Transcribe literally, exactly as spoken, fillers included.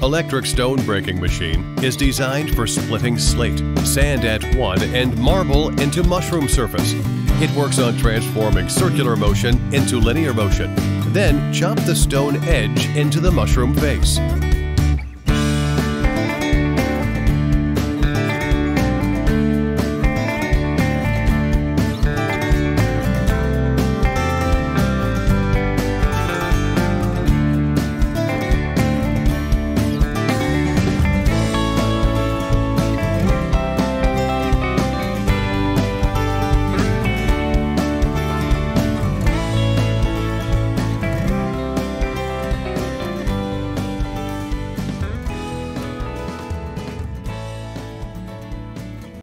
electric stone breaking machine is designed for splitting slate, sand at one, and marble into mushroom surface. It works on transforming circular motion into linear motion. Then chop the stone edge into the mushroom face.